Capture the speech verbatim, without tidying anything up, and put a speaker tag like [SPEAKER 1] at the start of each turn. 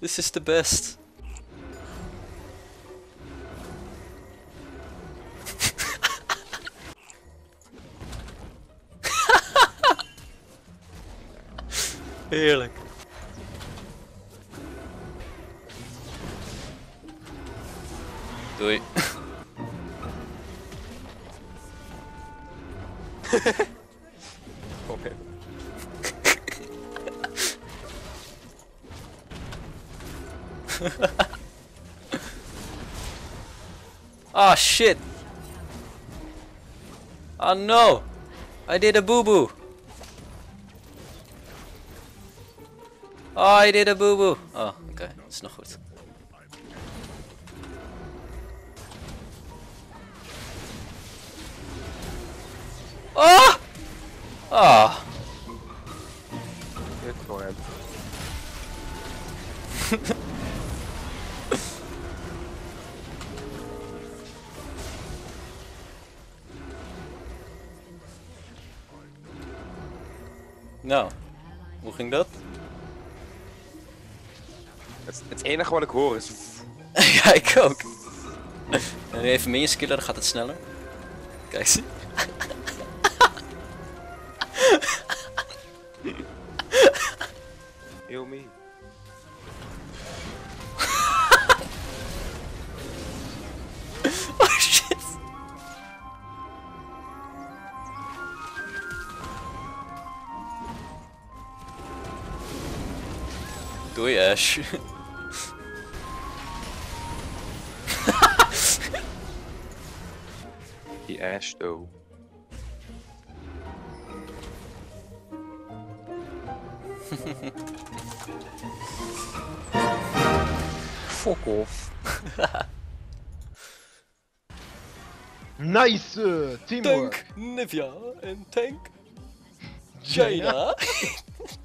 [SPEAKER 1] This is the best. Heerlijk. Doei.
[SPEAKER 2] Oké.
[SPEAKER 1] Ah shit. Oh no. I did a boo boo. Oh, I did a boo boo. Oh, oké. Okay. Dat is nog goed. Oh! Ah!
[SPEAKER 2] Dit voor hem.
[SPEAKER 1] Nou, hoe ging dat?
[SPEAKER 2] Het, het enige wat ik hoor is...
[SPEAKER 1] Ja, ik ook. En nu even minions killen, dan gaat het sneller. Kijk, zie.
[SPEAKER 2] Heel me.
[SPEAKER 1] Oh shit. Doei Ash.
[SPEAKER 2] Die Ash though. Fuck off.
[SPEAKER 3] Nice uh, teamwork.
[SPEAKER 1] Tank Nivea en Tank Jaina.